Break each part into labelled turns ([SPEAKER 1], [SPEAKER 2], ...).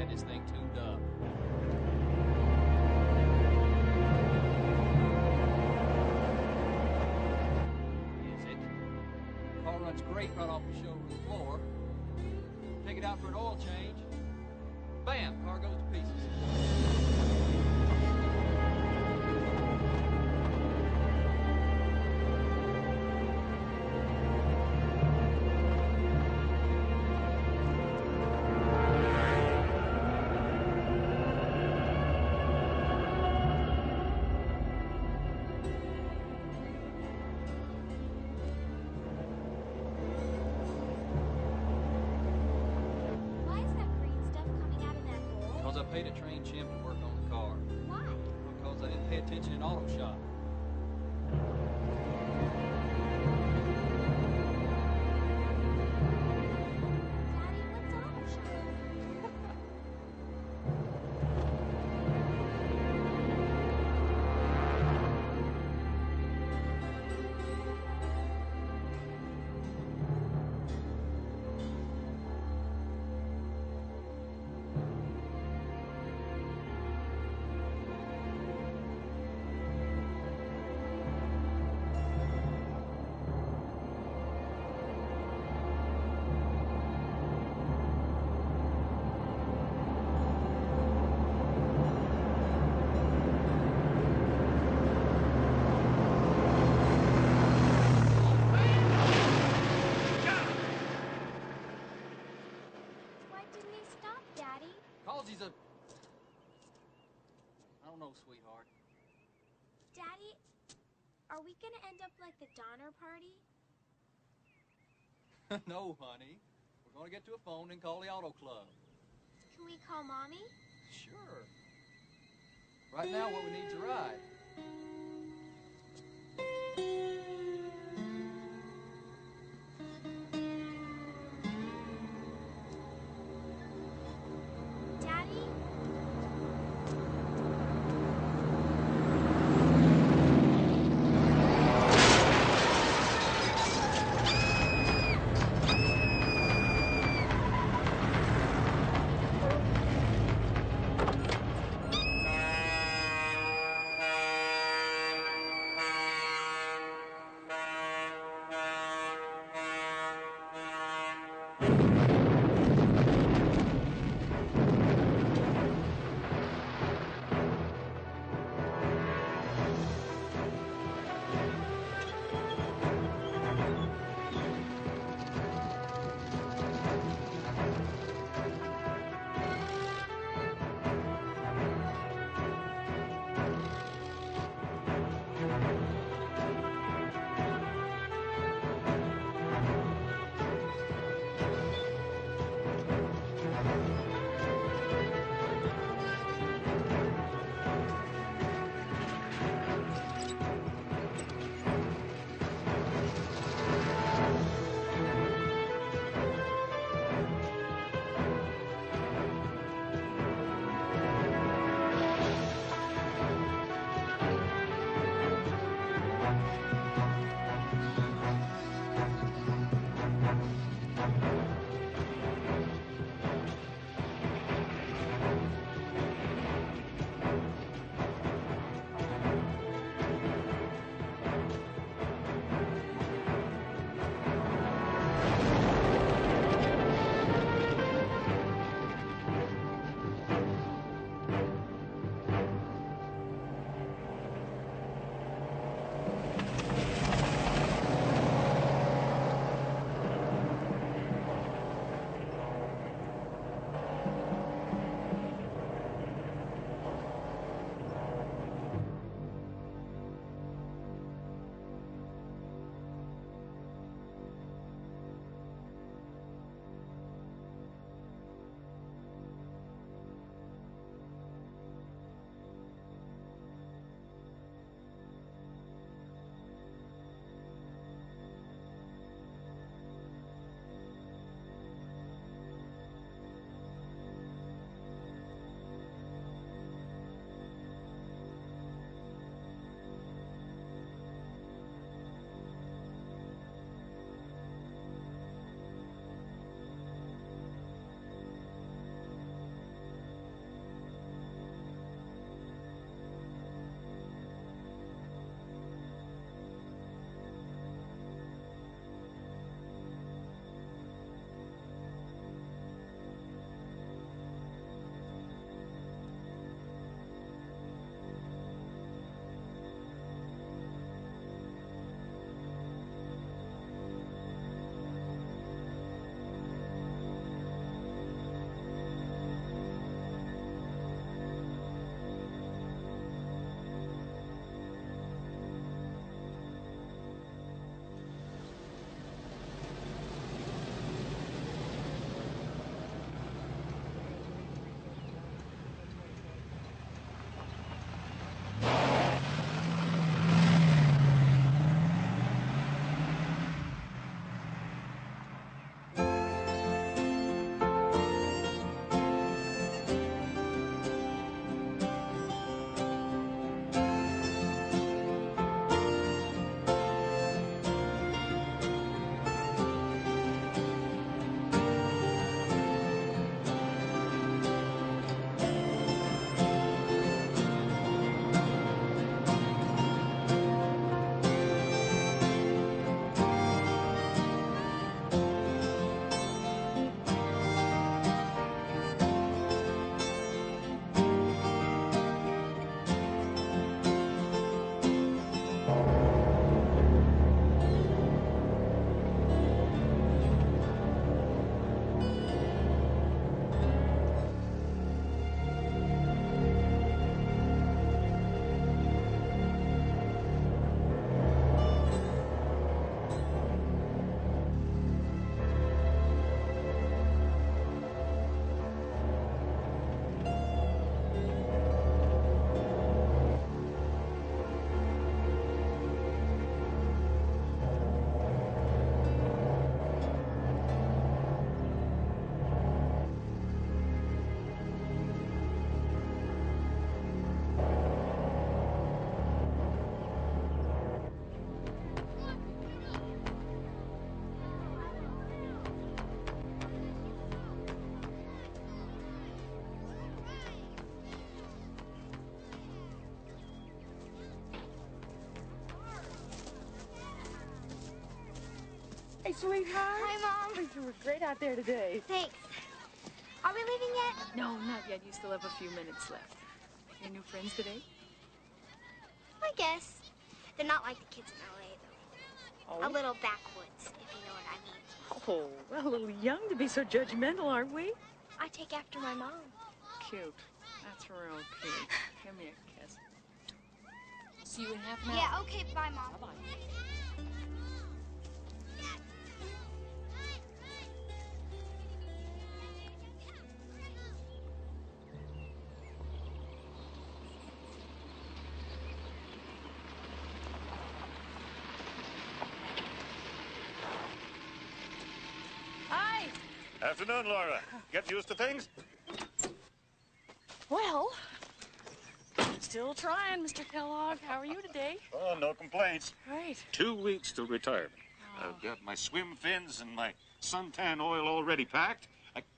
[SPEAKER 1] had this thing tuned up. Is it? Car runs great right off the showroom floor. Take it out for an oil change. Bam! Car goes to pieces. I paid a trained chimp to work on the car.
[SPEAKER 2] Why?
[SPEAKER 1] Because I didn't pay attention in auto shop.
[SPEAKER 2] Daddy, what's auto shop? Daddy?
[SPEAKER 1] Cause he's a... I don't know, sweetheart.
[SPEAKER 2] Daddy, are we gonna end up like the Donner Party?
[SPEAKER 1] No, honey. We're gonna get to a phone and call the auto club.
[SPEAKER 2] Can we call Mommy?
[SPEAKER 1] Sure. Right now, what we need's a ride.
[SPEAKER 2] Daddy?
[SPEAKER 3] sweetheart.
[SPEAKER 2] Hi, Mom.
[SPEAKER 3] You were great out there today.
[SPEAKER 2] Thanks. Are we leaving yet?
[SPEAKER 3] No, not yet. You still have a few minutes left. Your new friends today?
[SPEAKER 2] I guess. They're not like the kids in L.A., though.
[SPEAKER 3] Oh.
[SPEAKER 2] A little backwoods, if you know what I mean.
[SPEAKER 3] Oh, well, a little young to be so judgmental, aren't we?
[SPEAKER 2] I take after my mom.
[SPEAKER 3] Cute. That's real cute. Give me a kiss. See you in half an hour.
[SPEAKER 2] Yeah, okay, bye, Mom.
[SPEAKER 3] Bye-bye. Hi.
[SPEAKER 4] Afternoon, Laura. Get used to things?
[SPEAKER 3] Well, still trying, Mr. Kellogg. How are you today?
[SPEAKER 4] Oh, no complaints.
[SPEAKER 3] Great.
[SPEAKER 4] 2 weeks till retirement. I've got my swim fins and my suntan oil already packed.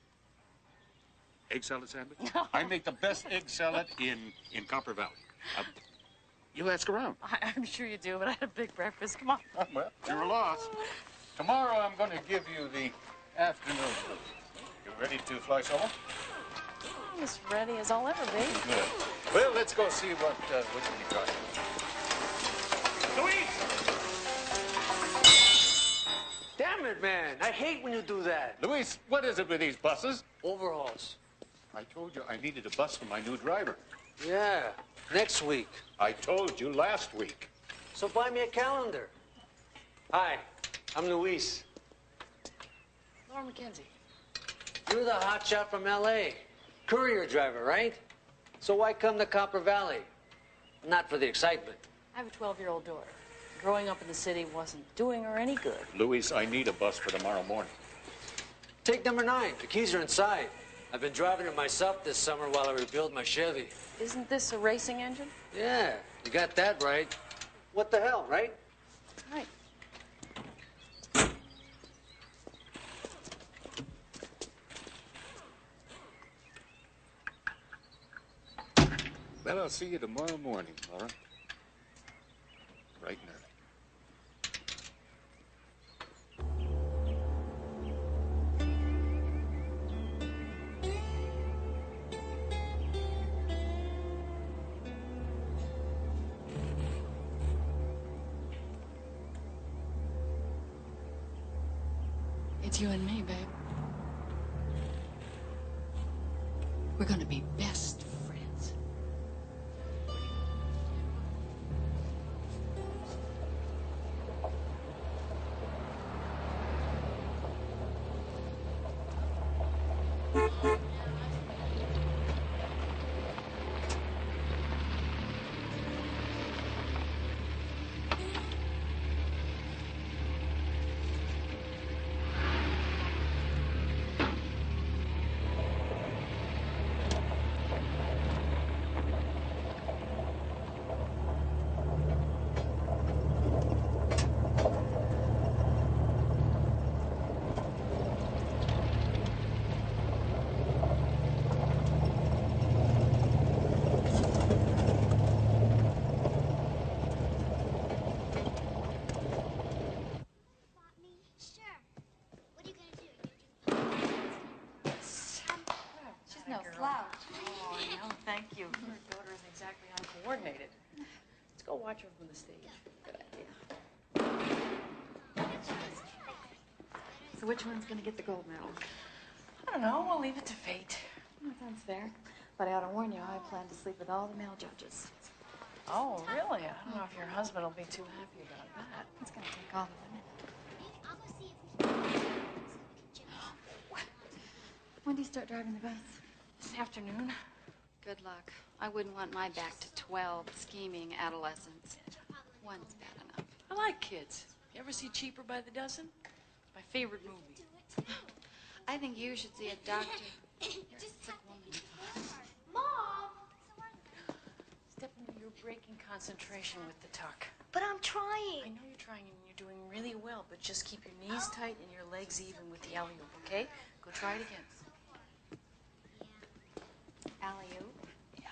[SPEAKER 4] Egg salad sandwich? I make the best egg salad in Copper Valley. You ask around.
[SPEAKER 3] I'm sure you do, but I had a big breakfast. Come on.
[SPEAKER 4] Well, you're a loss. Tomorrow I'm going to give you the afternoon blue. You ready to fly solo?
[SPEAKER 3] I'm as ready as I'll ever be.
[SPEAKER 4] Good. Well, let's go see what we can try. Louise!
[SPEAKER 5] Damn it, man. I hate when you do that.
[SPEAKER 4] Luis, what is it with these buses?
[SPEAKER 5] Overhauls.
[SPEAKER 4] I told you I needed a bus for my new driver.
[SPEAKER 5] Yeah, next week.
[SPEAKER 4] I told you last week.
[SPEAKER 5] So buy me a calendar. Hi, I'm Luis.
[SPEAKER 3] Laura McKenzie.
[SPEAKER 5] You're the hotshot from L.A. Courier driver, right? So why come to Copper Valley? Not for the excitement.
[SPEAKER 3] I have a 12-year-old daughter. Growing up in the city wasn't doing her any good.
[SPEAKER 4] Luis, I need a bus for tomorrow morning.
[SPEAKER 5] Take number 9. The keys are inside. I've been driving it myself this summer while I rebuild my Chevy.
[SPEAKER 3] Isn't this a racing engine?
[SPEAKER 5] Yeah, you got that right. What the hell, right?
[SPEAKER 3] Right.
[SPEAKER 4] Well, I'll see you tomorrow morning, Laura. Bright and early.
[SPEAKER 3] It's you and me, babe. We're gonna be best friends. No slouch. Oh, no, thank you. Your daughter isn't exactly uncoordinated. Let's go watch her from the stage. Good idea. So which one's going to get the gold medal? I don't know. We'll leave it to fate.
[SPEAKER 6] That sounds fair. But I ought to warn you, I plan to sleep with all the male judges.
[SPEAKER 3] Oh, really? I don't know if your husband will be too happy about that.
[SPEAKER 6] It's going to take all the women. When do you start driving the bus?
[SPEAKER 3] This afternoon?
[SPEAKER 6] Good luck. I wouldn't want my back to 12 scheming adolescents. One's bad enough.
[SPEAKER 3] I like kids. You ever see Cheaper by the Dozen? It's my favorite movie.
[SPEAKER 6] I think you should see a doctor. You're a sick woman.
[SPEAKER 2] Mom!
[SPEAKER 3] Stephanie, you're breaking concentration with the tuck.
[SPEAKER 2] But I'm
[SPEAKER 3] I
[SPEAKER 2] trying.
[SPEAKER 3] know you're trying and you're doing really well, but just keep your knees tight and your legs even with the alley-oop, okay? Go try it again.
[SPEAKER 6] Alley-oop?
[SPEAKER 3] Yeah.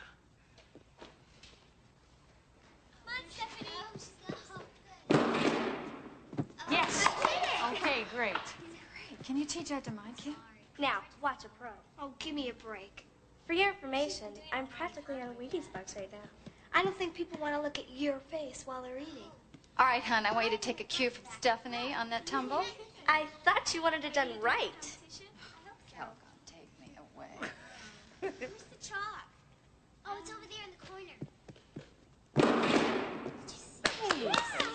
[SPEAKER 2] Come on, Stephanie.
[SPEAKER 3] Yes. Okay, Great. Great. Can you teach that to my kid?
[SPEAKER 2] Now, watch a pro. Oh, give me a break. For your information, I'm practically on Wheaties bucks right now. I don't think people want to look at your face while they're eating.
[SPEAKER 6] All right, hon, I want you to take a cue from Stephanie on that tumble.
[SPEAKER 2] I thought you wanted it done right.
[SPEAKER 6] Calgon, take me away.
[SPEAKER 2] Where's the chalk? Oh, it's over there in the corner.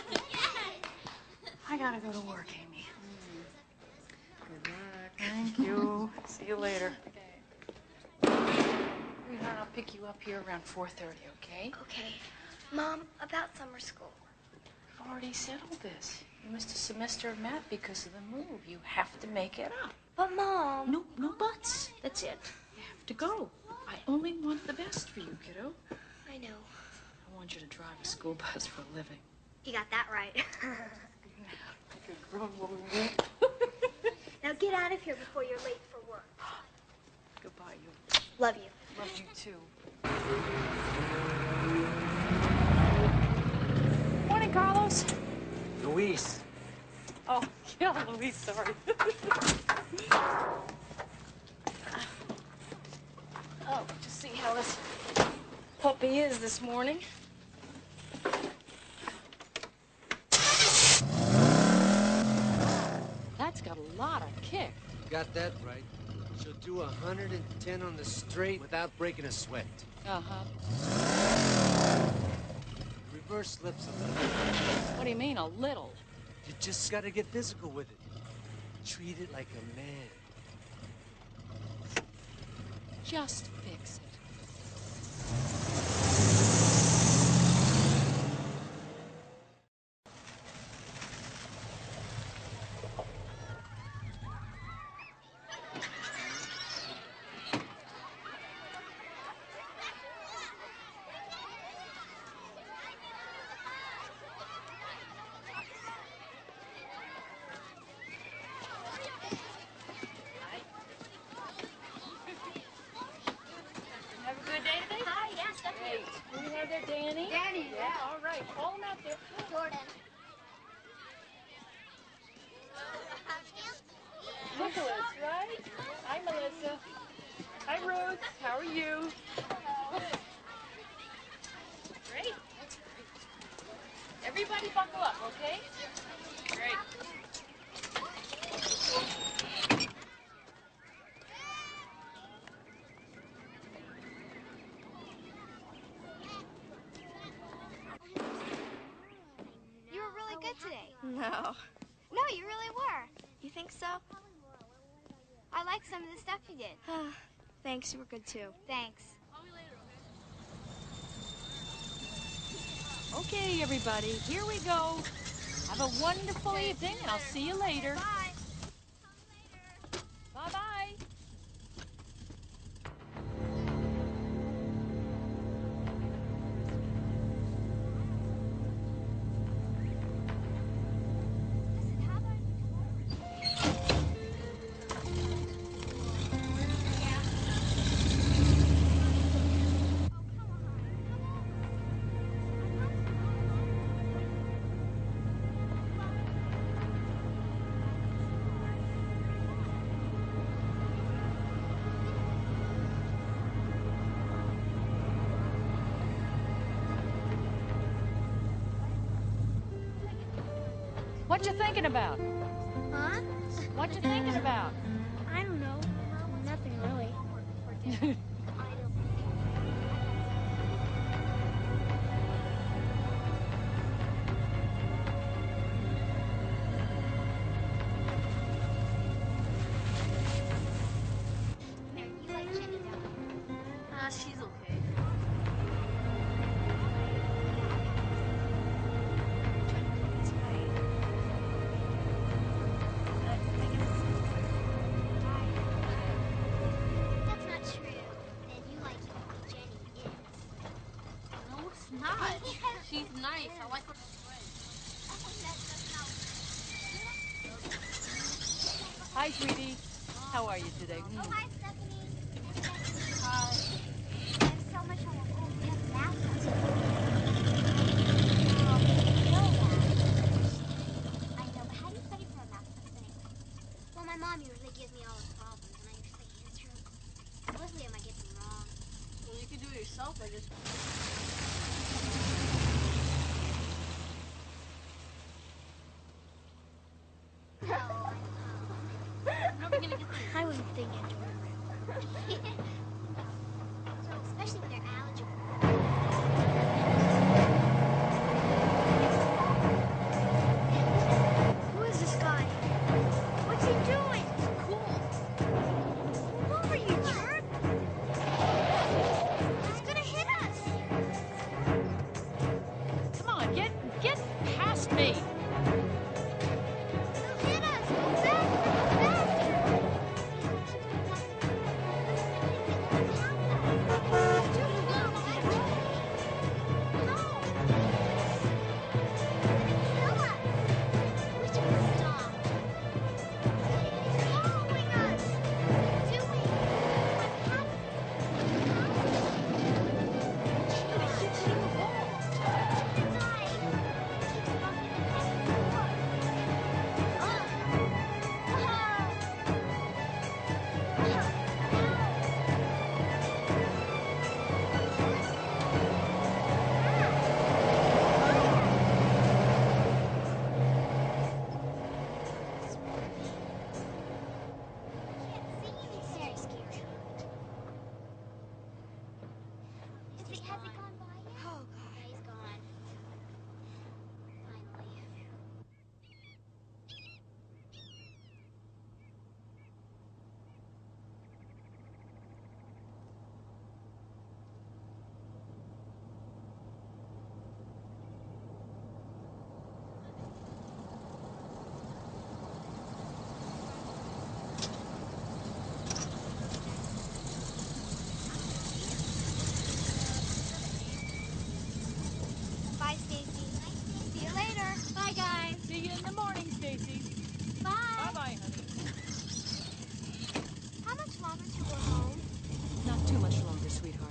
[SPEAKER 3] I gotta go to work, Amy. Good luck. Thank you. See you later. Okay. Sweetheart, I'll pick you up here around 4:30, okay?
[SPEAKER 2] Okay. Mom, about summer school.
[SPEAKER 3] I've already settled this. You missed a semester of math because of the move. You have to make it up.
[SPEAKER 2] But, Mom...
[SPEAKER 3] No buts. That's it. You have to go. I only want the best for you, kiddo.
[SPEAKER 2] I know.
[SPEAKER 3] I want you to drive a school bus for a living.
[SPEAKER 2] You got that right.
[SPEAKER 3] Like a grown woman.
[SPEAKER 2] Now get out of here before you're late for work.
[SPEAKER 3] Goodbye, you.
[SPEAKER 2] Love you.
[SPEAKER 3] Love you, too. Morning, Carlos.
[SPEAKER 5] Luis.
[SPEAKER 3] Oh, yeah, Luis, sorry. Oh, just see how this puppy is this morning. That's got a lot of kick.
[SPEAKER 5] You got that right. She'll do 110 on the straight without breaking a sweat.
[SPEAKER 3] Uh-huh.
[SPEAKER 5] Reverse slips a little.
[SPEAKER 3] What do you mean, a little?
[SPEAKER 5] You just gotta get physical with it. Treat it like a man.
[SPEAKER 3] Just fix it. Have a good day today?
[SPEAKER 2] Hi, yes, definitely.
[SPEAKER 3] Who you have there, Danny?
[SPEAKER 2] Danny, yeah.
[SPEAKER 3] All right, call him out there.
[SPEAKER 2] Jordan.
[SPEAKER 3] Nicholas, right? Hi, Melissa. Hi, Ruth. How are you? Great. That's great. Everybody buckle up, okay? Great.
[SPEAKER 2] You were really good today.
[SPEAKER 6] No.
[SPEAKER 2] No, you really were. You think so? I like some of the stuff you did. Thanks, you were good too. Thanks.
[SPEAKER 3] Okay, everybody, here we go. Have a wonderful evening, and I'll see you later.
[SPEAKER 2] Bye.
[SPEAKER 3] Bye-bye. What you thinking about?
[SPEAKER 2] Huh?
[SPEAKER 3] What you thinking about?
[SPEAKER 2] I don't know. Nothing really. Mary, you like Jenny, don't you?
[SPEAKER 3] She's okay.
[SPEAKER 2] That's not true. Then you like Jenny is.
[SPEAKER 7] No, it's not. She's nice. I like her.
[SPEAKER 3] Hi, sweetie. How are you today?
[SPEAKER 2] Oh, hi, Stephanie. Hi, Stephanie. I'm so much on a cool math lesson. I know that. I know, but how do you study for a math test anyway?
[SPEAKER 8] Mom usually gives me all the problems, and I usually answer them. Mostly I might get them wrong.
[SPEAKER 7] Well, you can do it yourself or just...
[SPEAKER 2] I wasn't thinking, Jordan.
[SPEAKER 8] So, especially if they're algebra.
[SPEAKER 2] Who is this guy? What's he doing?
[SPEAKER 7] Cool.
[SPEAKER 2] Move over, you jerk! He's gonna hit us!
[SPEAKER 3] Come on, get past me.
[SPEAKER 2] He'll hit us! Go faster! Go faster! Too slow! No! Kill us!
[SPEAKER 8] We should stop.
[SPEAKER 2] He's following us!
[SPEAKER 8] Doing.
[SPEAKER 2] But he keeps hitting the wall!
[SPEAKER 8] Has he gone by yet? Oh, God. Yeah, he's gone. Finally.
[SPEAKER 2] Bye, Stacy. See you later. Bye, guys.
[SPEAKER 3] See you in the morning, Stacy.
[SPEAKER 2] Bye.
[SPEAKER 3] Bye-bye, honey.
[SPEAKER 2] How much longer till we're home?
[SPEAKER 3] Not too much longer, sweetheart.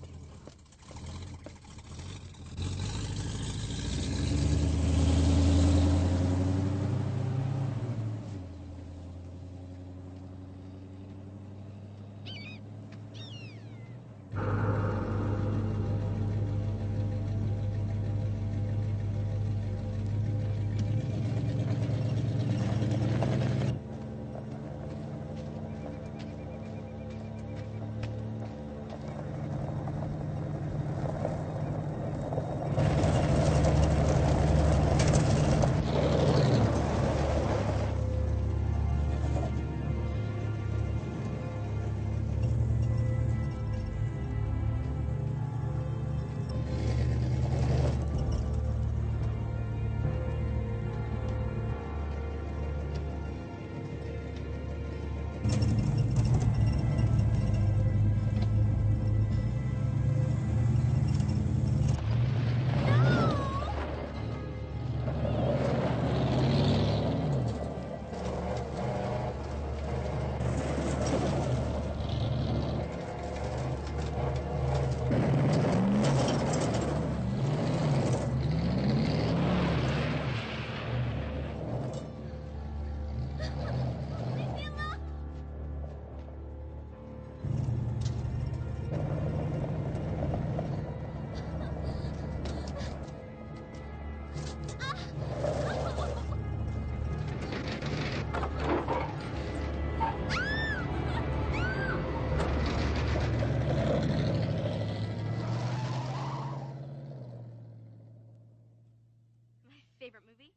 [SPEAKER 2] Favorite movie?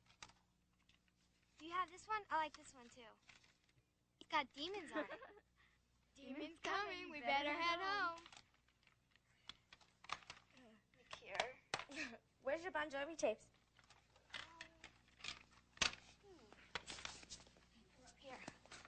[SPEAKER 2] Do you have this one? I like this one too. It's got demons on it. Demons coming. We better head home. Look here. Where's your Bon Jovi tapes? Here.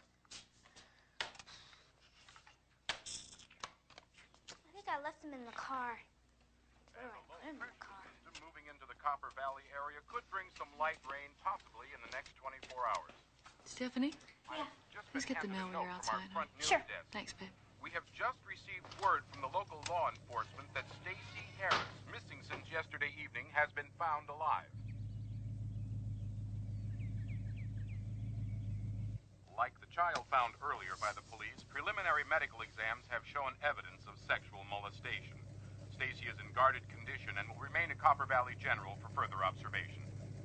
[SPEAKER 2] I think I left them in the car. Oh, I put them in the car.
[SPEAKER 4] Moving into the Copper Valley area could bring some light rain, possibly in the next 24 hours.
[SPEAKER 3] Stephanie?
[SPEAKER 2] Yeah.
[SPEAKER 3] Please get the mail when you're outside.
[SPEAKER 2] Sure.
[SPEAKER 3] Thanks, babe.
[SPEAKER 4] We have just received word from the local law enforcement that Stacy Harris, missing since yesterday evening, has been found alive. Like the child found earlier by the police, preliminary medical exams have shown evidence of sexual molestation. Stacy is in guarded condition and will remain at Copper Valley General for further observation.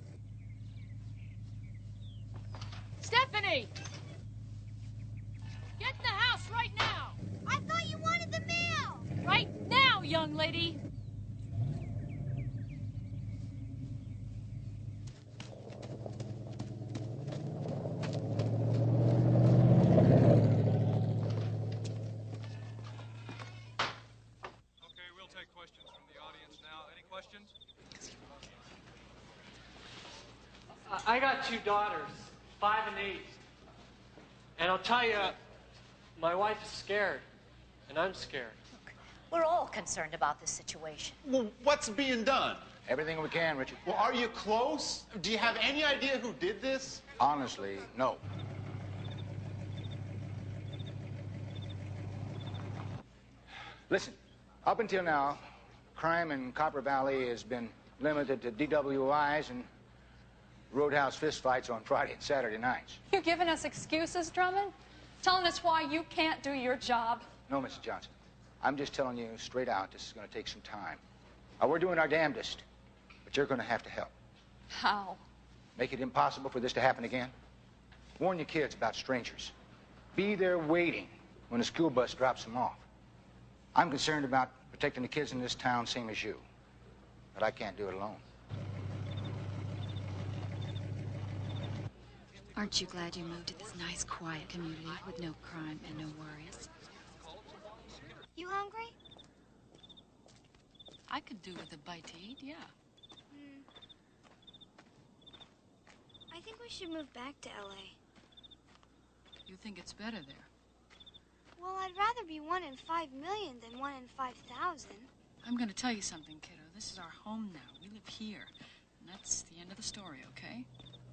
[SPEAKER 3] Stephanie! Get in the house right now!
[SPEAKER 8] I thought you wanted the mail!
[SPEAKER 3] Right now, young lady!
[SPEAKER 1] Okay, we'll take questions from the audience now. Any questions?
[SPEAKER 9] I got two daughters, 5 and 8. And I'll tell you, my wife is scared, and I'm scared.
[SPEAKER 10] We're all concerned about this situation.
[SPEAKER 11] Well, what's being done?
[SPEAKER 12] Everything we can, Richard.
[SPEAKER 11] Well, are you close? Do you have any idea who did this?
[SPEAKER 12] Honestly, no. Listen, up until now, crime in Copper Valley has been limited to DWIs and roadhouse fistfights on Friday and Saturday nights.
[SPEAKER 13] You giving us excuses, Drummond? Telling us why you can't do your job?
[SPEAKER 12] No, Mrs. Johnson. I'm just telling you straight out, this is going to take some time. Now, we're doing our damnedest, but you're going to have to help.
[SPEAKER 13] How?
[SPEAKER 12] Make it impossible for this to happen again. Warn your kids about strangers. Be there waiting when the school bus drops them off. I'm concerned about protecting the kids in this town, same as you. But I can't do it alone.
[SPEAKER 6] Aren't you glad you moved to this nice, quiet community with no crime and no worries?
[SPEAKER 2] You hungry?
[SPEAKER 3] I could do with a bite to eat, yeah.
[SPEAKER 2] I think we should move back to L.A.
[SPEAKER 3] You think it's better there?
[SPEAKER 2] Well, I'd rather be 1 in 5 million than 1 in 5,000.
[SPEAKER 3] I'm gonna tell you something, kiddo. This is our home now. We live here. And that's the end of the story, okay?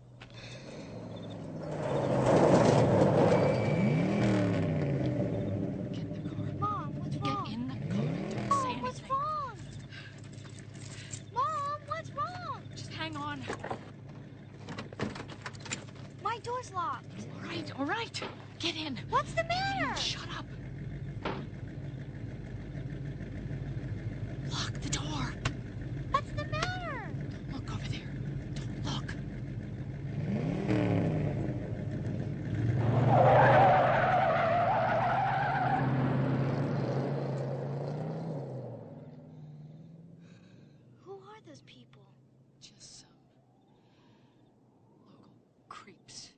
[SPEAKER 3] Get in the car.
[SPEAKER 2] Mom, what's wrong?
[SPEAKER 3] Get in the car. Don't say anything.
[SPEAKER 2] What's wrong? Mom, what's wrong?
[SPEAKER 3] Just hang on.
[SPEAKER 2] My door's locked.
[SPEAKER 3] All right. Get in.
[SPEAKER 2] What's the matter?
[SPEAKER 3] Shut up. Lock the door.
[SPEAKER 2] What's the matter?
[SPEAKER 3] Don't look over there. Don't look.
[SPEAKER 2] Who are those people?
[SPEAKER 3] Just some local creeps.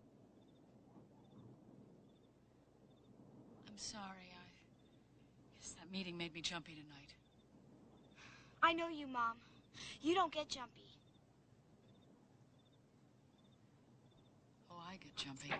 [SPEAKER 3] I'm sorry, I guess that meeting made me jumpy tonight.
[SPEAKER 2] I know you, Mom. You don't get jumpy.
[SPEAKER 3] Oh, I get jumpy.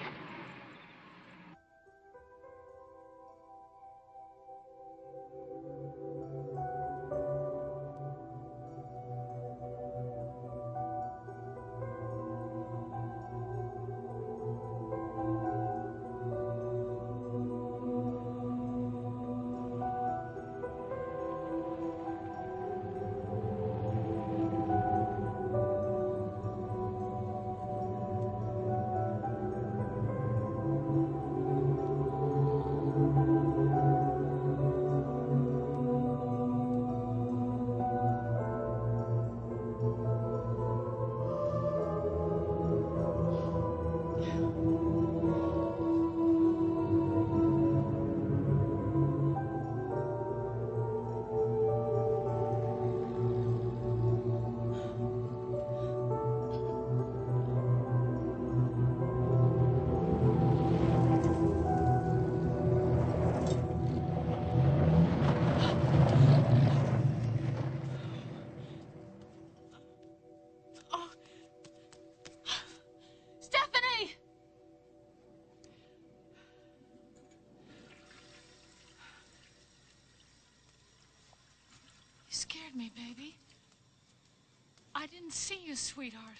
[SPEAKER 3] Scared me, baby. I didn't see you, sweetheart.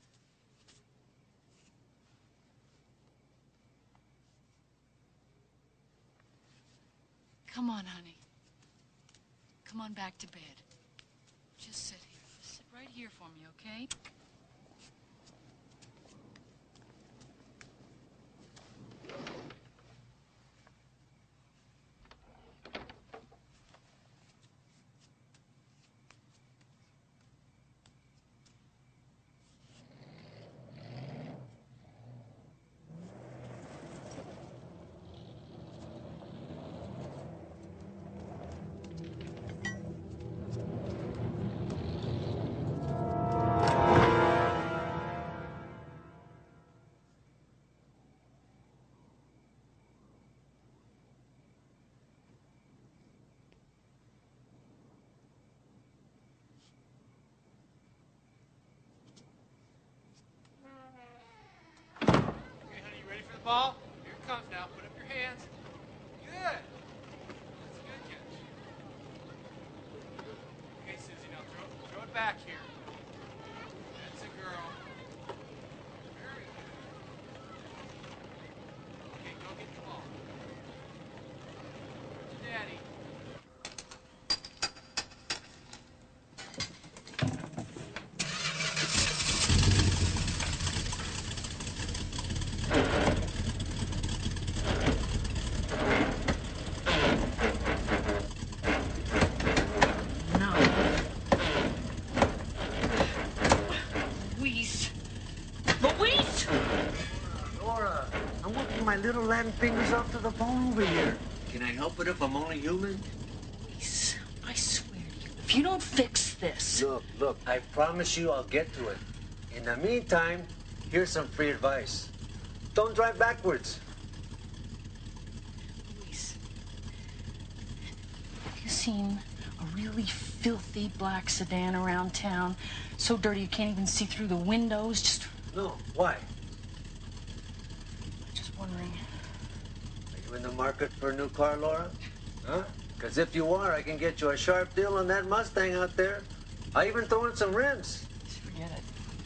[SPEAKER 3] Come on, honey. Come on back to bed. Just sit here. Just sit right here for me, okay?
[SPEAKER 9] ball. Here it comes now. Put up your hands. Good. That's a good catch. Okay, Susie, now throw it back here. That's a girl. Very good. Okay, go get the ball. Go to Daddy.
[SPEAKER 5] My little Latin fingers off to the bone over here. Can I help it if I'm only human?
[SPEAKER 3] Please, I swear to you, if you don't fix this...
[SPEAKER 5] Look, I promise you I'll get to it. In the meantime, here's some free advice. Don't drive backwards.
[SPEAKER 3] Luis, have you seen a really filthy black sedan around town? So dirty you can't even see through the windows? Just...
[SPEAKER 5] No, why?
[SPEAKER 3] Wondering.
[SPEAKER 5] Are you in the market for a new car, Laura? Huh? Because if you are, I can get you a sharp deal on that Mustang out there. I even throw in some rims.
[SPEAKER 3] Just forget it.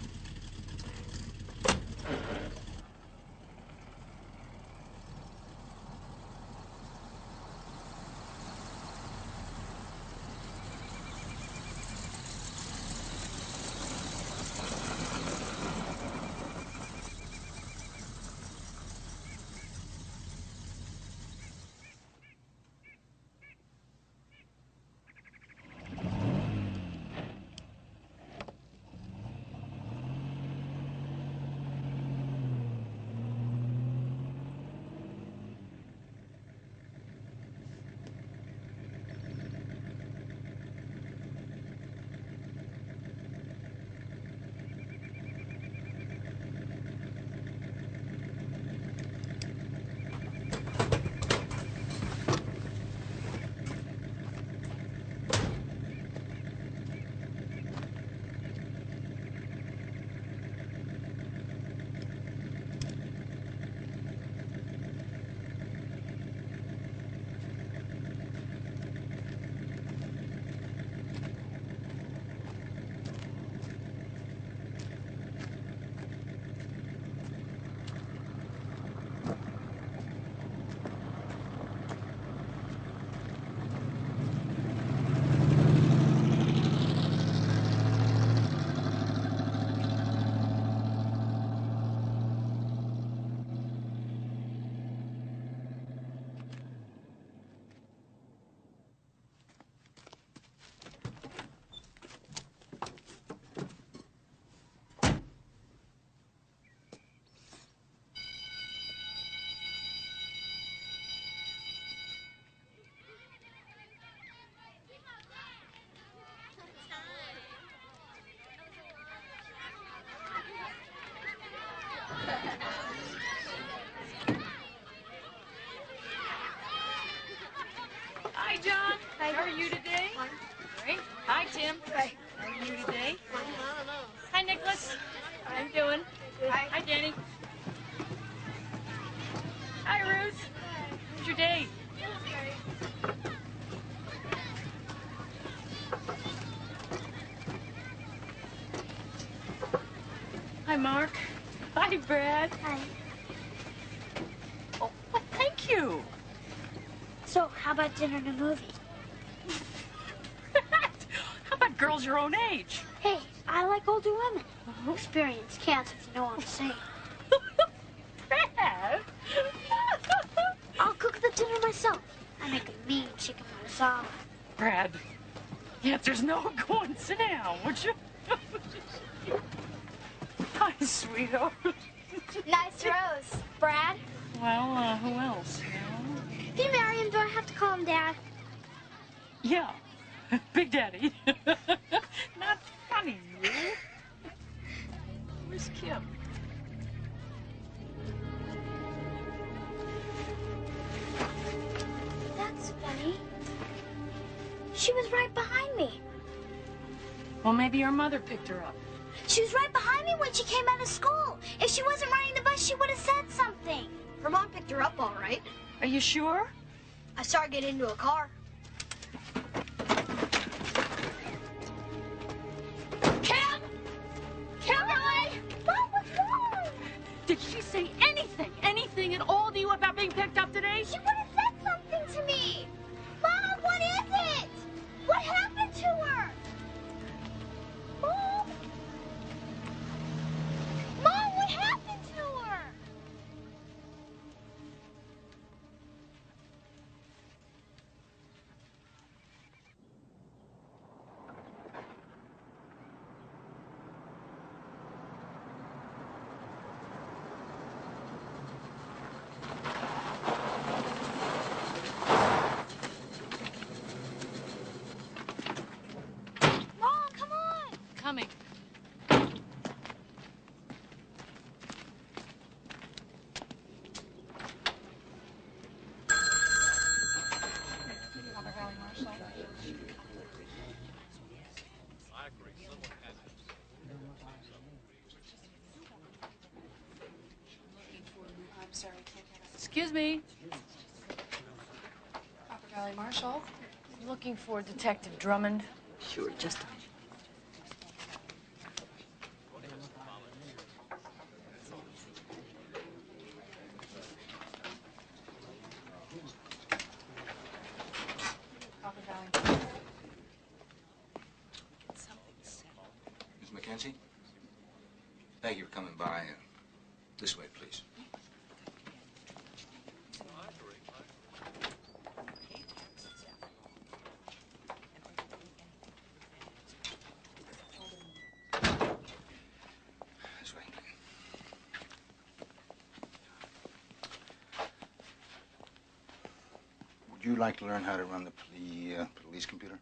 [SPEAKER 3] Hi, John.
[SPEAKER 2] Hi.
[SPEAKER 3] How are you today?
[SPEAKER 2] Fine.
[SPEAKER 3] Great. Hi, Tim.
[SPEAKER 2] Hi.
[SPEAKER 3] How are you today?
[SPEAKER 2] I don't know.
[SPEAKER 3] Hi, Nicholas. How you doing?
[SPEAKER 2] Hi.
[SPEAKER 3] Hi, Danny. Hi, Ruth. How's your day? Hi, Mark. Hi, Brad.
[SPEAKER 2] Hi.
[SPEAKER 3] Oh, well, thank you.
[SPEAKER 2] So, how about dinner and a movie?
[SPEAKER 3] How about girls your own age?
[SPEAKER 2] Hey, I like older women. Experience counts if you know what I'm saying.
[SPEAKER 3] Brad?
[SPEAKER 2] I'll cook the dinner myself. I make a mean chicken marsala.
[SPEAKER 3] Brad, yeah, there's no going. Sit down, would you? Hi, sweetheart.
[SPEAKER 2] Nice rose. Brad?
[SPEAKER 3] Well, who else?
[SPEAKER 2] If you marry him, do I have to call him Dad?
[SPEAKER 3] Yeah, Big Daddy. Not funny, you. Where's Kim?
[SPEAKER 2] That's funny. She was right behind me.
[SPEAKER 3] Well, maybe your mother picked her up.
[SPEAKER 2] She was right behind me when she came out of school. If she wasn't riding the bus, she would have said something. Her mom picked her up all right.
[SPEAKER 3] Are you sure?
[SPEAKER 2] I saw her get into a car.
[SPEAKER 3] Kim! Kimberly!
[SPEAKER 7] Mom, what's wrong?
[SPEAKER 3] Did she say anything at all to you about being picked up today?
[SPEAKER 7] She would have said something to me. Mom, what is it? What happened to her? Mom? Mom, what happened to her? Mom, come on.
[SPEAKER 3] Coming.
[SPEAKER 13] I'm sorry, can't hear us.
[SPEAKER 3] Excuse me.
[SPEAKER 13] Upper Valley Marshal.
[SPEAKER 3] Looking for Detective Drummond.
[SPEAKER 14] Sure, just a minute.
[SPEAKER 13] Upper Valley.
[SPEAKER 12] Miss Mackenzie? Thank you for coming by. This way, please. This way. Would you like to learn how to run the police computer?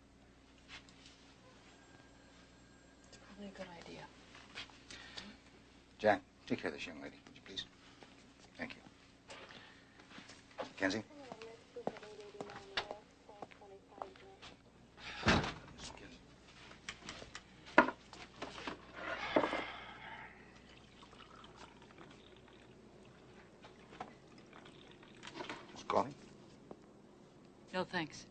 [SPEAKER 3] It's probably a good idea.
[SPEAKER 12] Jack, take care of this young lady, would you please? Thank you. Mackenzie? Just calling?
[SPEAKER 3] No, thanks.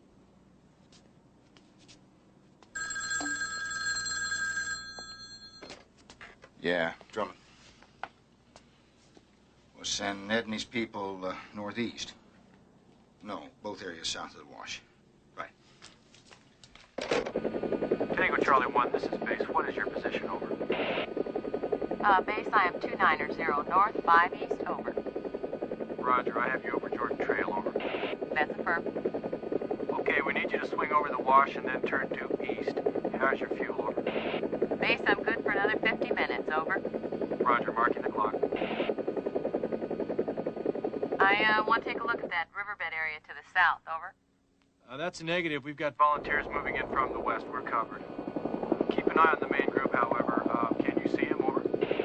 [SPEAKER 12] Yeah, Drummond. We'll send Ned and his people northeast. No, both areas south of the Wash. Right.
[SPEAKER 15] Tango Charlie 1, this is base. What is your position? Over.
[SPEAKER 16] Base, I am 290 north, 5 east, over.
[SPEAKER 15] Roger, I have you over Jordan Trail, over.
[SPEAKER 16] That's affirmed.
[SPEAKER 15] Okay, we need you to swing over the Wash and then turn due east. How's your fuel, over?
[SPEAKER 16] Base, I'm good for another 50 minutes, over.
[SPEAKER 15] Roger, marking the clock.
[SPEAKER 16] I want to take a look at that riverbed area to the south, over.
[SPEAKER 15] That's a negative. We've got volunteers moving in from the west. We're covered. Keep an eye on the main group, however. Can you see him, over?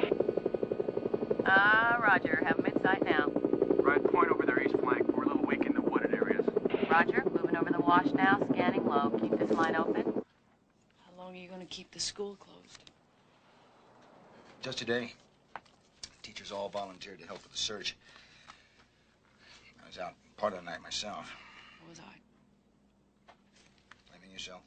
[SPEAKER 16] Roger. Have him in sight now.
[SPEAKER 15] Right point over their east flank. We're a little weak in the wooded areas.
[SPEAKER 16] Roger. Moving over the Wash now. Scanning low. Keep this line open.
[SPEAKER 3] How long are you going to keep the school closed?
[SPEAKER 12] Just today. Teachers all volunteered to help with the search. I was out part of the night myself.
[SPEAKER 3] What was I?
[SPEAKER 12] Blaming yourself?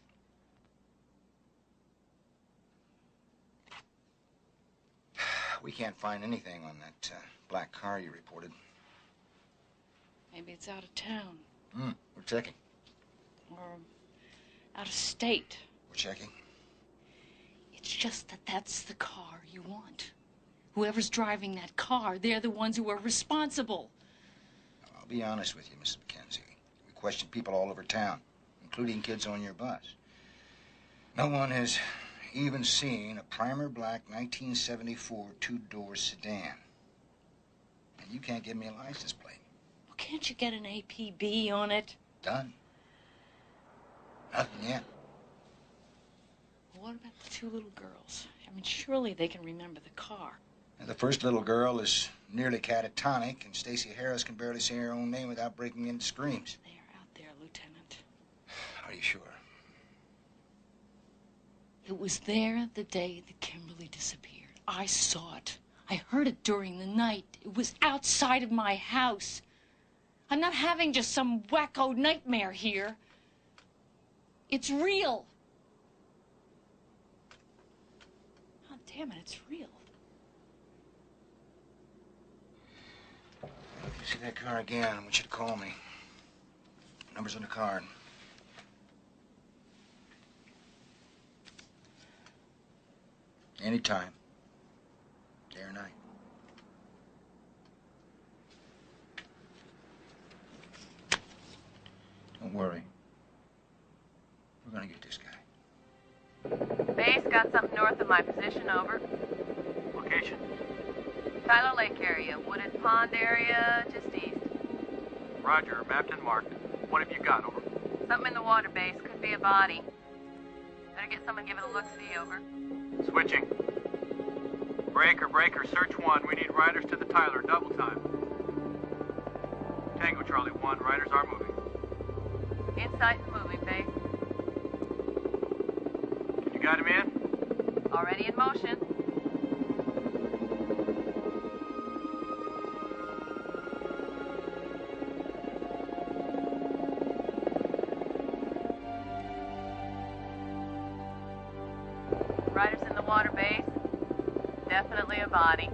[SPEAKER 12] We can't find anything on that black car you reported.
[SPEAKER 3] Maybe it's out of town.
[SPEAKER 12] We're checking.
[SPEAKER 3] Or out of state.
[SPEAKER 12] We're checking.
[SPEAKER 3] It's just that that's the car you want. Whoever's driving that car, they're the ones who are responsible.
[SPEAKER 12] I'll be honest with you, Mrs. Mackenzie. We questioned people all over town, including kids on your bus. No one has even seen a primer black 1974 two-door sedan. And you can't give me a license plate.
[SPEAKER 3] Well, can't you get an APB on it?
[SPEAKER 12] Done. Nothing yet.
[SPEAKER 3] Well, what about the two little girls? I mean, surely they can remember the car.
[SPEAKER 12] And the first little girl is nearly catatonic, and Stacey Harris can barely say her own name without breaking into screams.
[SPEAKER 3] They are out there, Lieutenant.
[SPEAKER 12] Are you sure?
[SPEAKER 3] It was there the day that Kimberly disappeared. I saw it. I heard it during the night. It was outside of my house. I'm not having just some wacko nightmare here. It's real. Oh, damn it, it's real.
[SPEAKER 12] If you see that car again, I want you to call me. Number's on the card. Anytime. Day or night. Don't worry. We're gonna get this guy.
[SPEAKER 16] Base, got something north of my position, over.
[SPEAKER 15] Location?
[SPEAKER 16] Tyler Lake area, Wooded Pond area, just east.
[SPEAKER 15] Roger, mapped and marked. What have you got, over?
[SPEAKER 16] Something in the water, Base, could be a body. Better get someone give it a look-see, over.
[SPEAKER 15] Switching. Breaker, search 1. We need riders to the Tyler, double time. Tango Charlie 1, riders are moving.
[SPEAKER 16] Insight and moving, Base.
[SPEAKER 15] You got him in?
[SPEAKER 16] Already in motion. Riders in the water, Base. Definitely a body.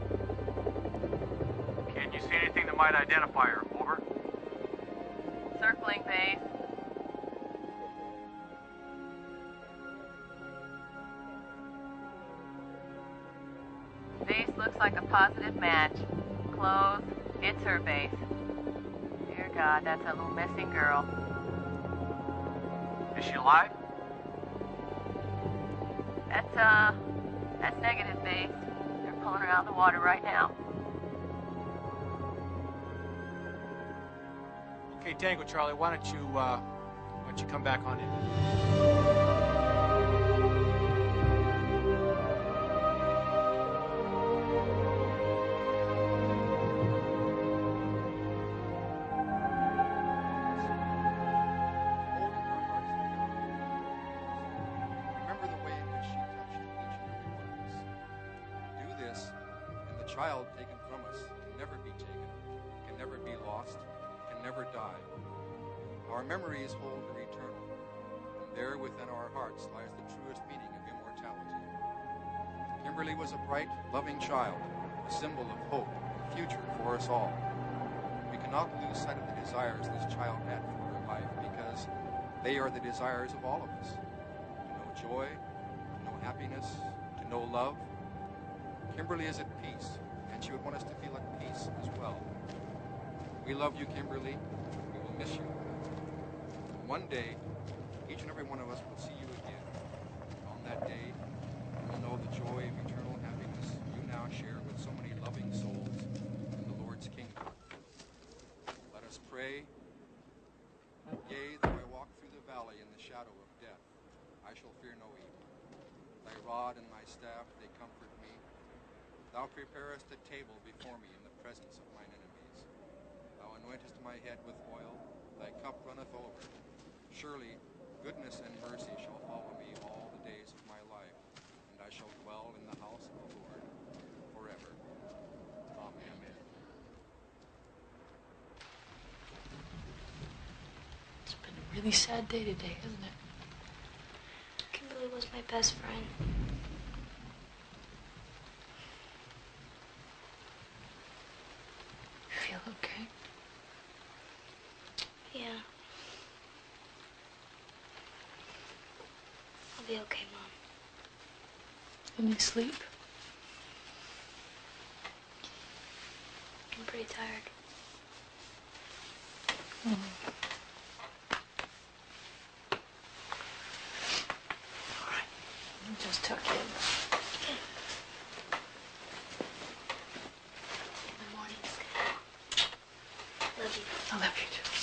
[SPEAKER 15] Can you see anything that might identify her? Over.
[SPEAKER 16] Circling, Base. Base looks like a positive match. Clothes, it's her, Base. Dear God, that's a little missing girl.
[SPEAKER 15] Is she alive?
[SPEAKER 16] That's negative, Base. They're pulling her out of the water right now.
[SPEAKER 15] Okay, Tango Charlie, why don't you come back on in?
[SPEAKER 14] Remember the way in which she touched each and every one of us. Do this, and the child taken from us can never be taken, can never be lost, can never die. Our memories hold are eternal, and there within our hearts lies the truest meaning of immortality. Kimberly was a bright, loving child, a symbol of hope and future for us all. We cannot lose sight of the desires this child had for her life, because they are the desires of all of us. To know joy, to know happiness, to know love. Kimberly is at peace, and she would want us to feel at peace as well. We love you, Kimberly. We will miss you. One day, each and every one of us will see you again. On that day, you will know the joy of eternal happiness you now share with so many loving souls in the Lord's kingdom. Let us pray. Yea, though I walk through the valley in the shadow of death, I shall fear no evil. Thy rod and thy staff, they comfort me. Thou preparest a table before me in the presence of mine enemies. Thou anointest my head with oil, thy cup runneth over. Surely goodness and mercy shall follow me all the days of my life, and I shall dwell in the house of the Lord forever. Amen.
[SPEAKER 3] It's been a really sad day today, hasn't it?
[SPEAKER 2] Kimberly was my best friend.
[SPEAKER 3] You feel okay?
[SPEAKER 2] Yeah. I'll be okay, Mom.
[SPEAKER 3] Any sleep?
[SPEAKER 2] I'm pretty tired.
[SPEAKER 3] All right. I'll just tuck you in.
[SPEAKER 2] Okay. Good morning. Love you.
[SPEAKER 3] I love you too.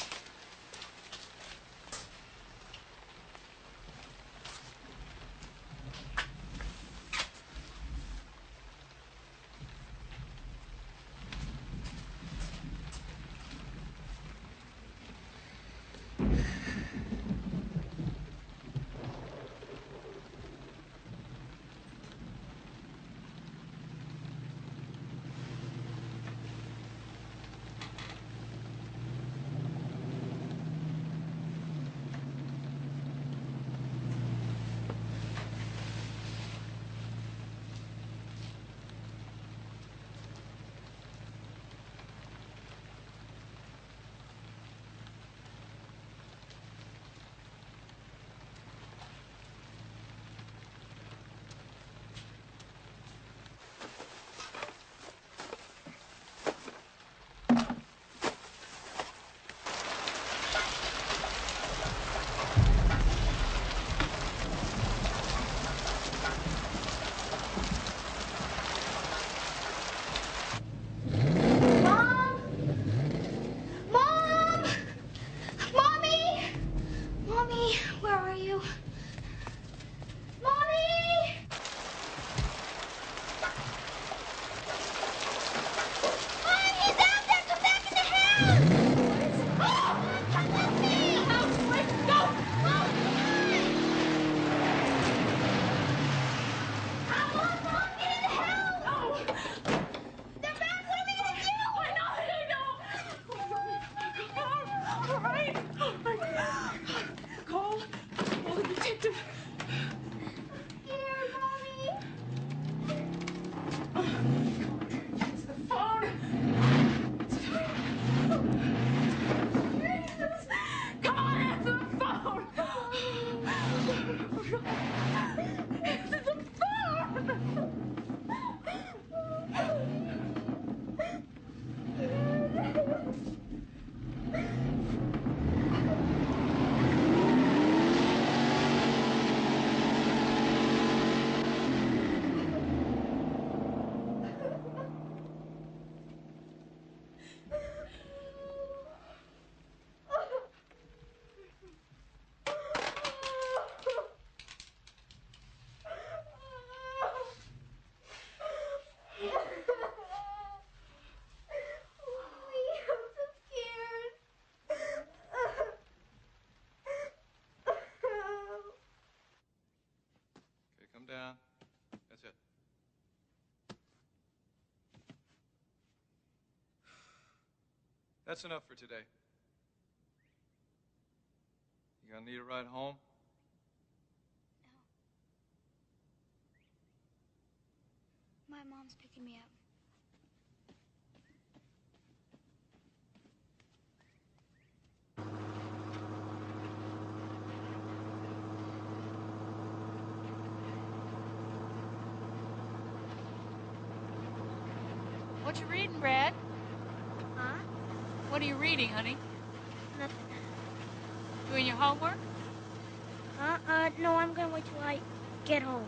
[SPEAKER 14] That's enough for today. You gonna need a ride home?
[SPEAKER 2] No. My mom's picking me up.
[SPEAKER 3] What you reading, Brad?
[SPEAKER 2] Huh?
[SPEAKER 3] What are you reading, honey?
[SPEAKER 2] Nothing.
[SPEAKER 3] Doing your homework?
[SPEAKER 2] No, I'm gonna wait till I get home.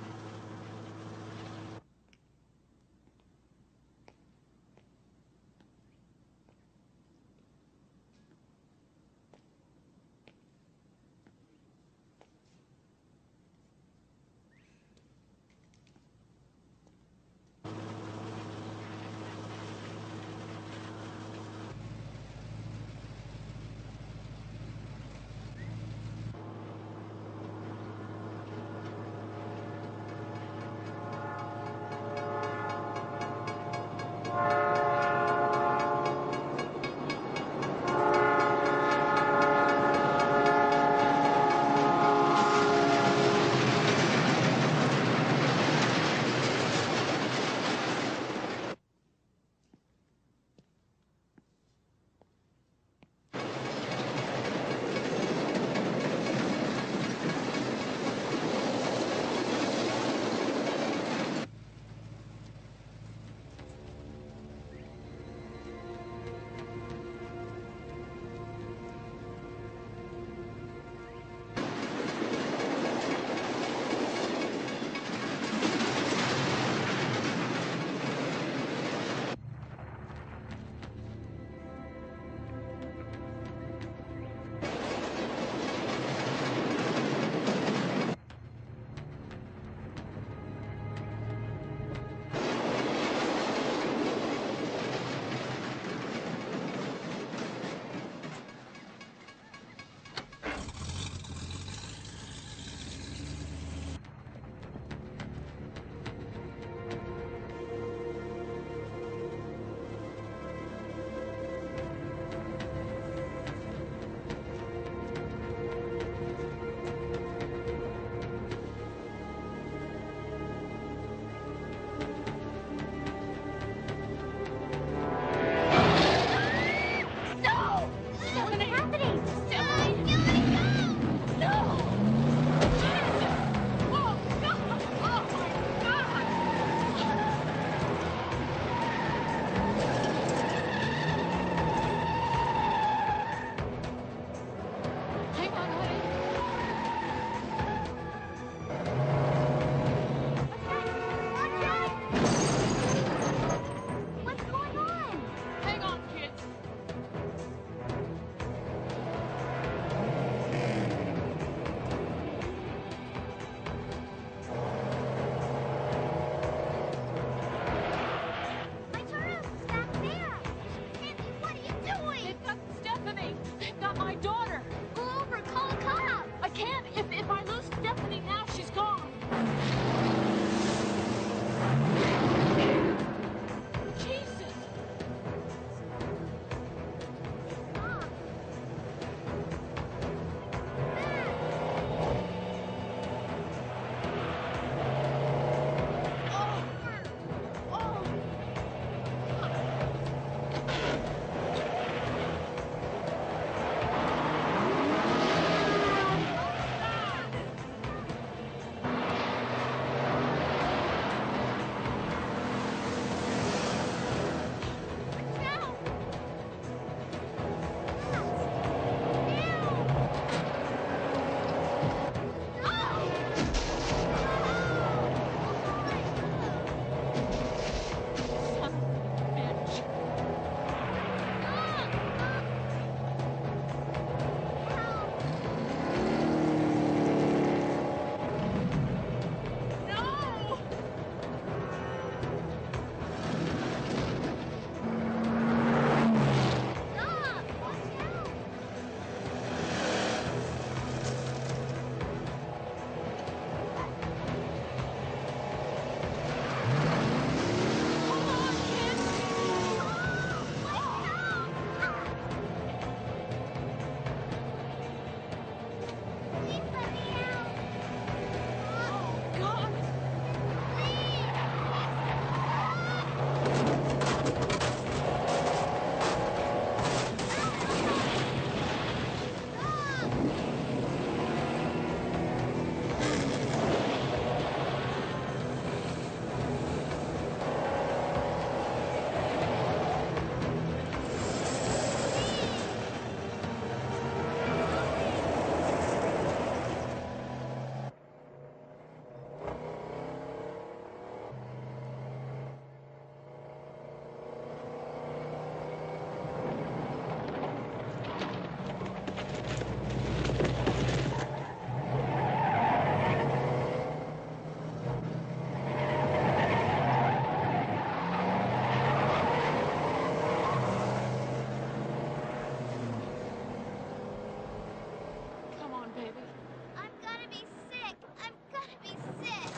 [SPEAKER 3] on, baby.
[SPEAKER 7] I'm gonna be sick. I'm gonna be sick.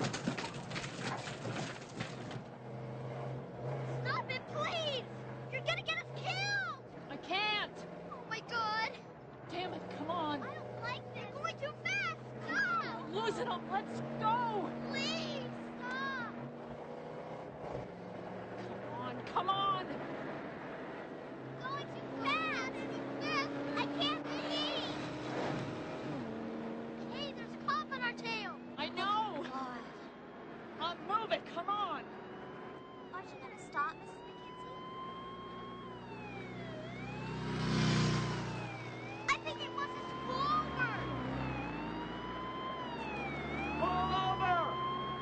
[SPEAKER 7] Stop it, please! You're gonna get us killed!
[SPEAKER 3] I can't.
[SPEAKER 7] Oh my god!
[SPEAKER 3] Damn it, come on.
[SPEAKER 7] I don't like this. You're going too fast! Stop!
[SPEAKER 3] We're losing them. Let's go.
[SPEAKER 7] Please, stop!
[SPEAKER 3] Come on.
[SPEAKER 7] Going too fast! I can't see! Hey, there's a cop on our tail!
[SPEAKER 3] I know.
[SPEAKER 7] God.
[SPEAKER 3] Move it. Come on.
[SPEAKER 7] Aren't you gonna stop, Mrs. McKenzie? I think it wants us to pull over!
[SPEAKER 3] Pull over.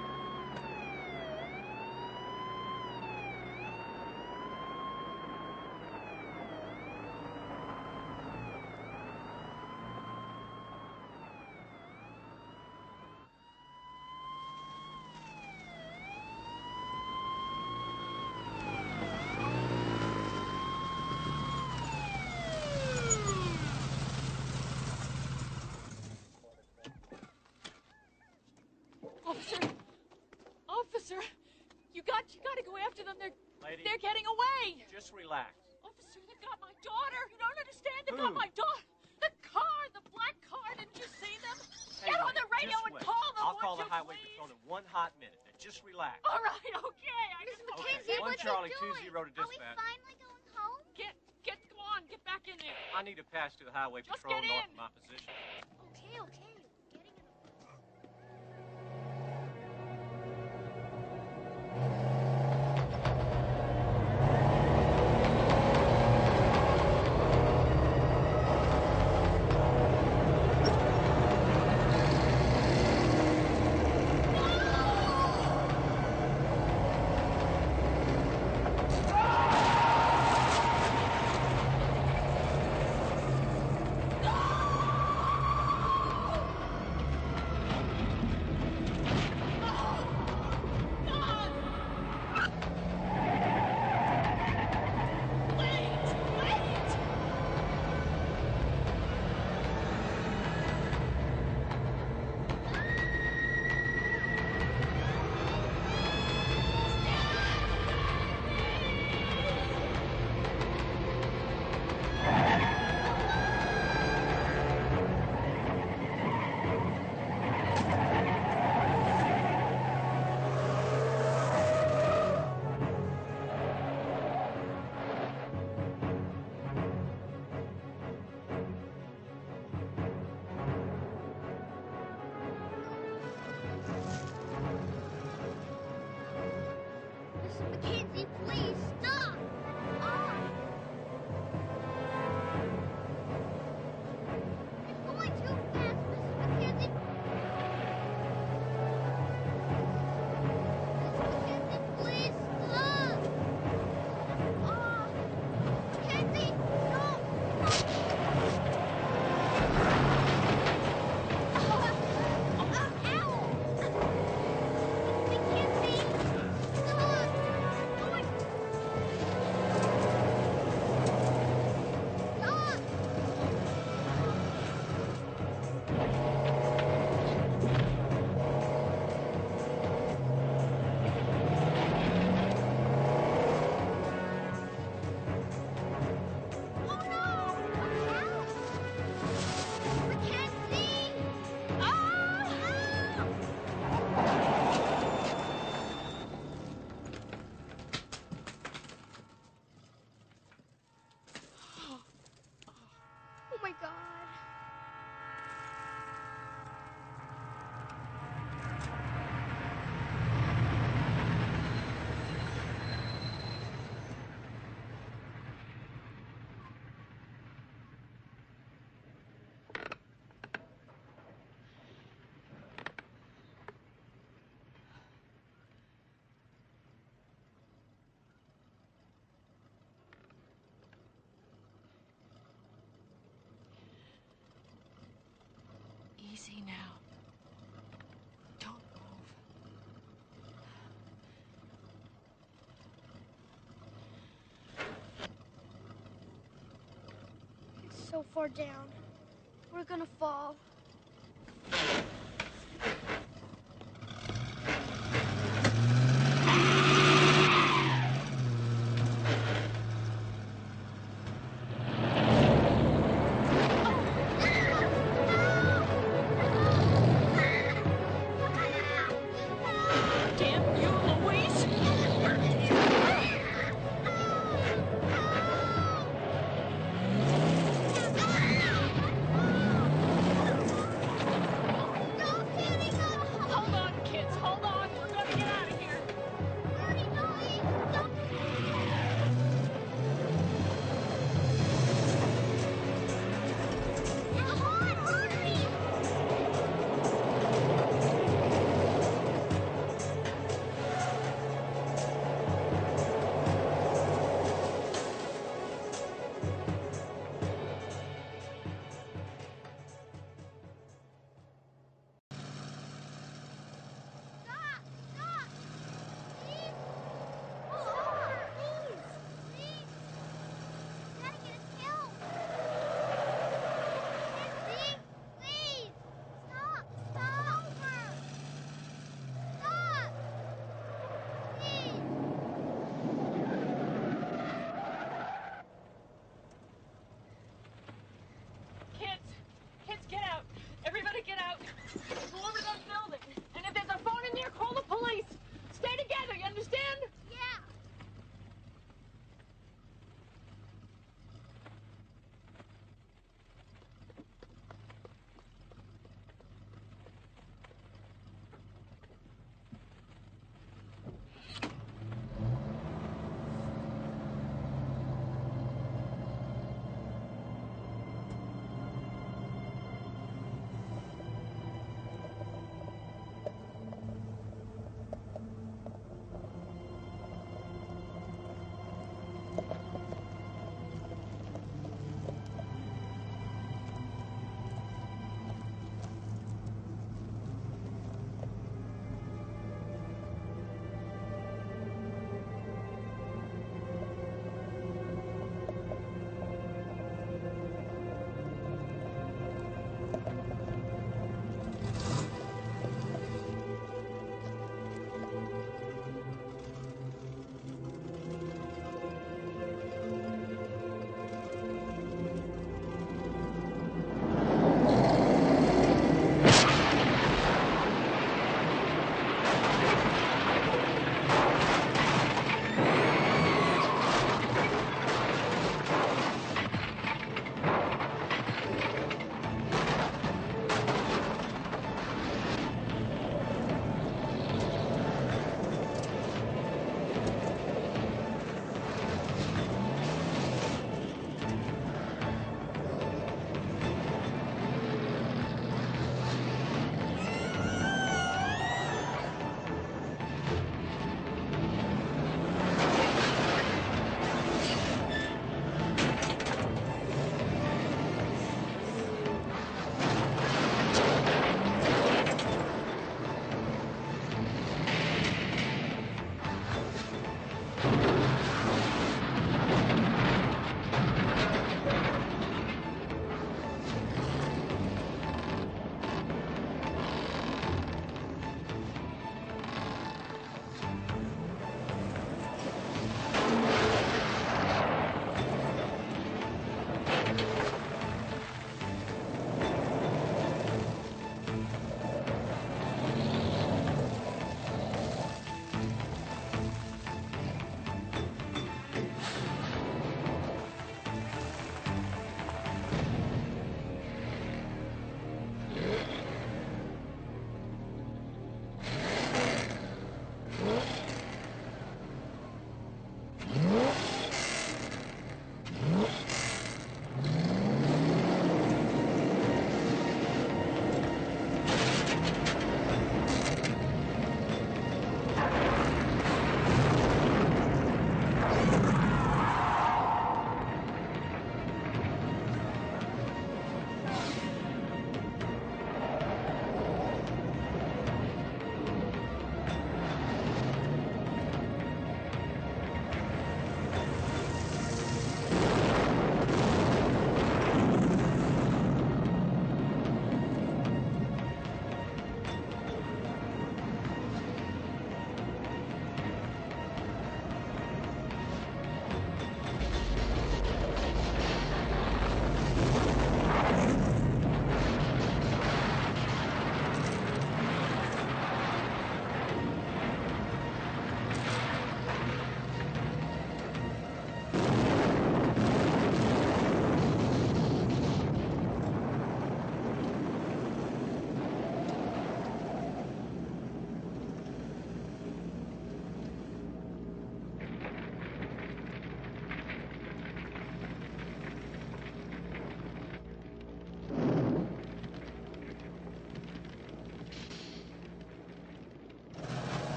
[SPEAKER 3] Officer, you got to go after them. They're getting away.
[SPEAKER 17] Just relax.
[SPEAKER 3] Officer, they've got my daughter. You don't understand. They've got my daughter. The car, the black car. Didn't you see them?
[SPEAKER 17] Hey,
[SPEAKER 3] Get on the radio
[SPEAKER 17] just
[SPEAKER 3] and
[SPEAKER 17] wait.
[SPEAKER 3] call them.
[SPEAKER 17] I'll call the
[SPEAKER 3] would you,
[SPEAKER 17] highway
[SPEAKER 3] please?
[SPEAKER 17] patrol in 1 hot minute. Now just relax.
[SPEAKER 3] All right, okay.
[SPEAKER 7] Mrs.
[SPEAKER 17] Okay,
[SPEAKER 7] McKenzie,
[SPEAKER 17] 1
[SPEAKER 7] what
[SPEAKER 17] Charlie,
[SPEAKER 7] are you
[SPEAKER 17] 2
[SPEAKER 7] doing?
[SPEAKER 17] 0 to
[SPEAKER 7] Are we
[SPEAKER 17] dispatch.
[SPEAKER 7] finally going home?
[SPEAKER 3] Go on, get back in there.
[SPEAKER 17] I need to pass to the highway
[SPEAKER 3] Just
[SPEAKER 17] patrol
[SPEAKER 3] get
[SPEAKER 17] north
[SPEAKER 3] in.
[SPEAKER 17] of my position.
[SPEAKER 7] Okay, okay. Getting in the Mrs. McKenzie, please stop! You're going too fast, Mrs. McKenzie. Mrs. McKenzie, please stop! Mackenzie, no! Oh my God.
[SPEAKER 3] Easy now. Don't move.
[SPEAKER 7] It's so far down. We're gonna fall.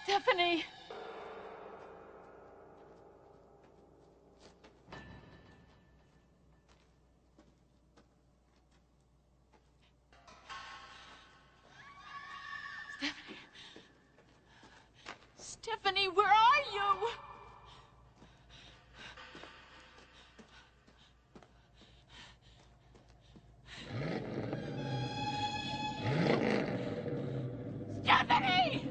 [SPEAKER 3] Stephanie! Stephanie, where are you? Stephanie!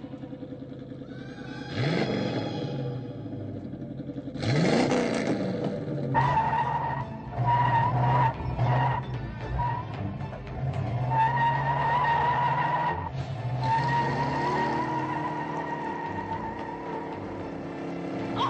[SPEAKER 3] Oh!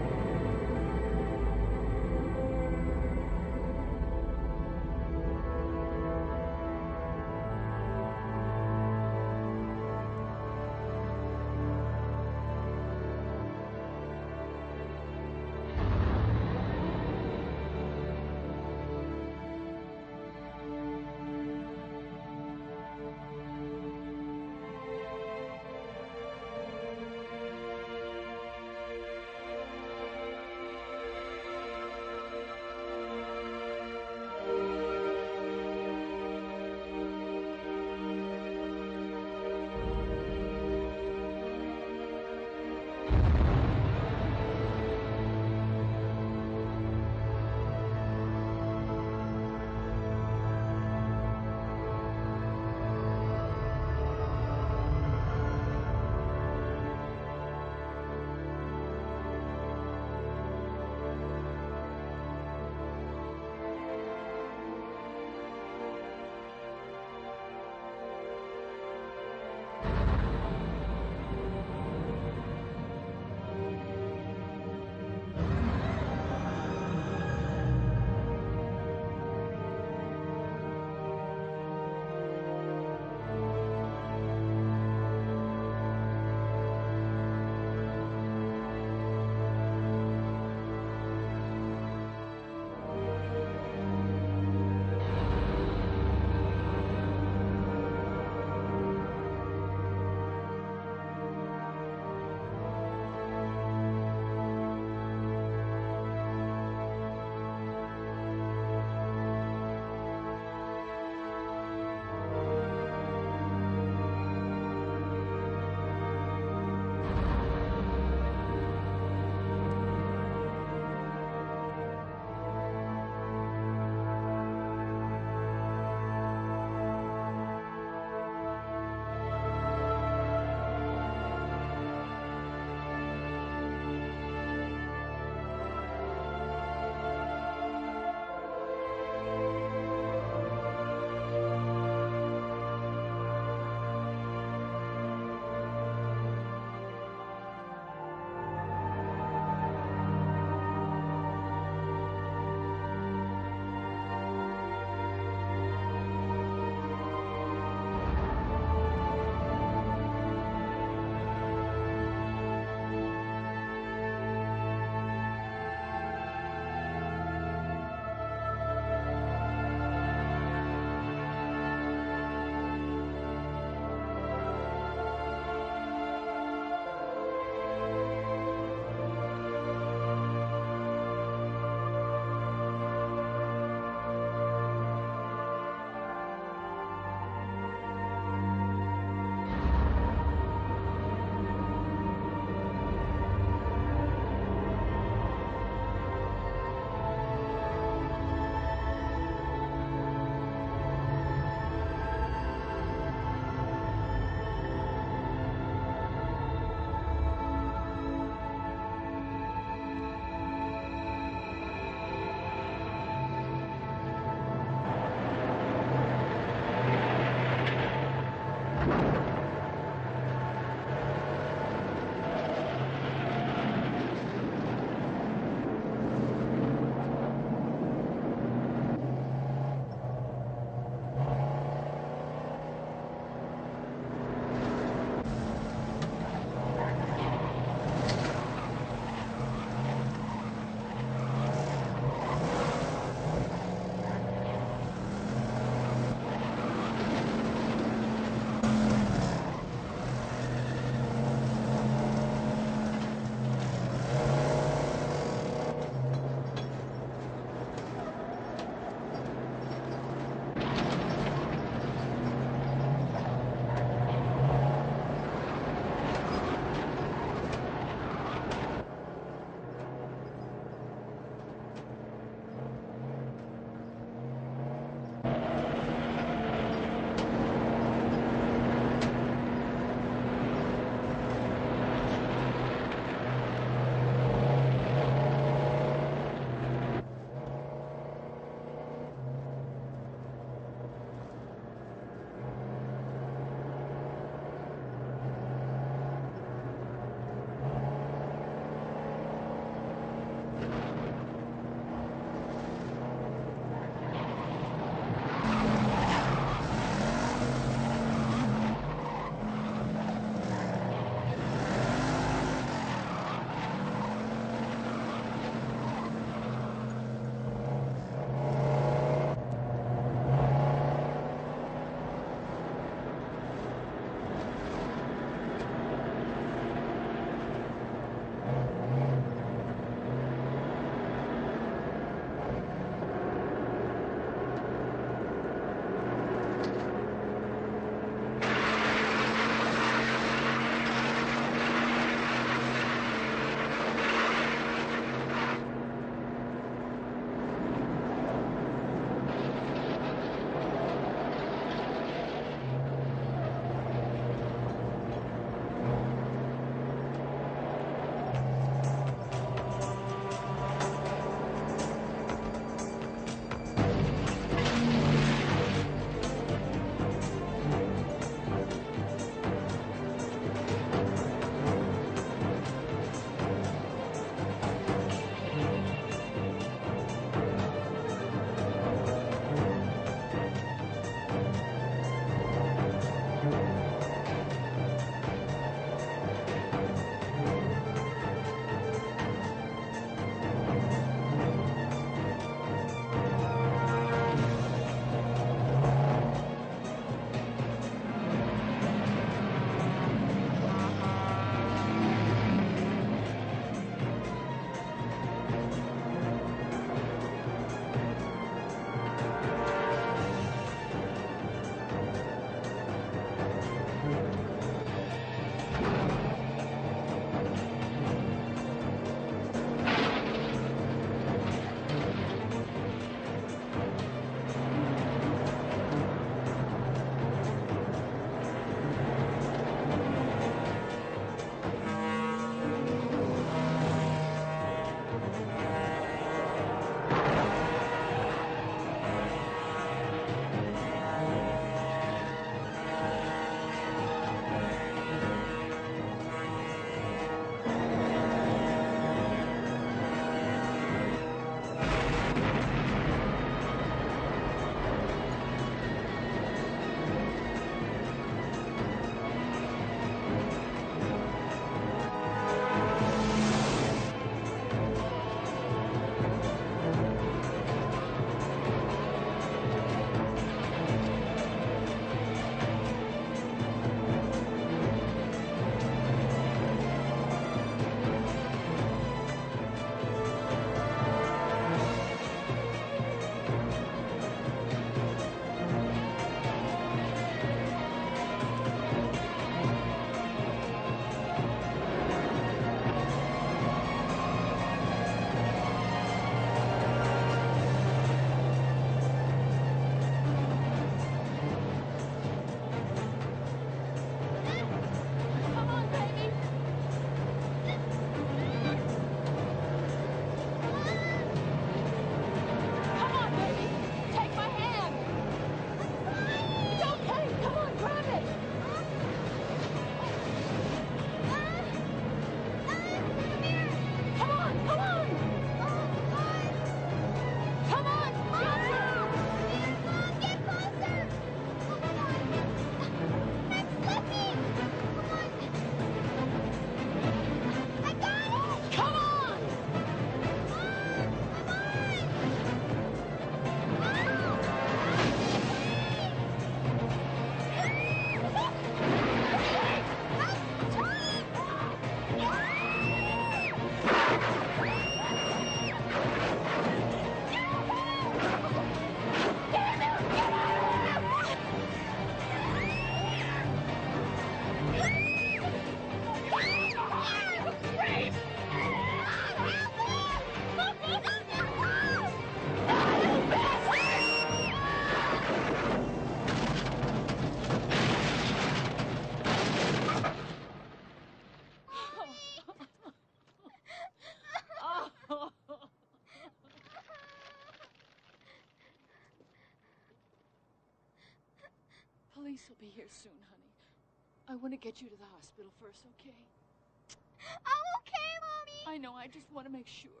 [SPEAKER 3] Police will be here soon, honey. I want to get you to the hospital first, okay?
[SPEAKER 7] I'm okay, Mommy.
[SPEAKER 3] I know, I just want to make sure.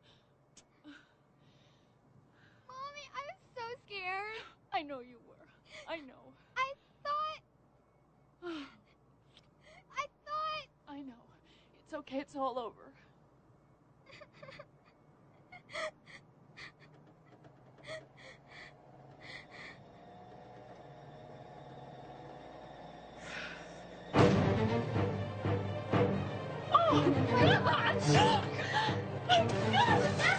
[SPEAKER 7] Mommy, I was so scared.
[SPEAKER 3] I know you were. I know.
[SPEAKER 7] I thought...
[SPEAKER 3] I know. It's okay, it's all over.
[SPEAKER 7] Oh, gosh!